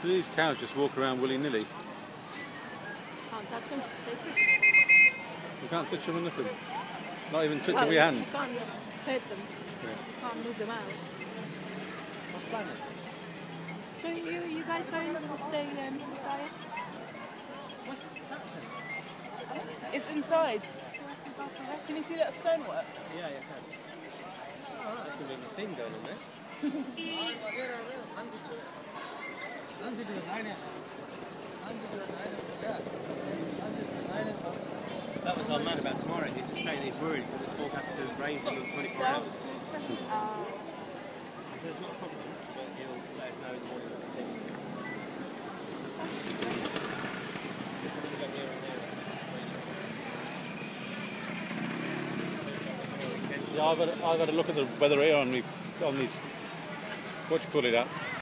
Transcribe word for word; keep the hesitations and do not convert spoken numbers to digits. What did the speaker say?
Do these cows just walk around willy-nilly? Can't touch them, sacred. You can't touch them or nothing? Not even touch Well, them with your hand? You can't hurt them. Yeah. You can't move them out. What's planet? So you, you guys going to stay um, quiet? It's inside. Can you see that stonework? Yeah, yeah, can. Oh, right. There's a bit of a thing going on there. That was our man about tomorrow. He's just saying he's worried because it's forecast to rain for twenty-four hours. There's not a problem, but he'll let us know in the morning. Yeah, I've got, to, I've got to look at the weather here on, me, on these, what you call it at?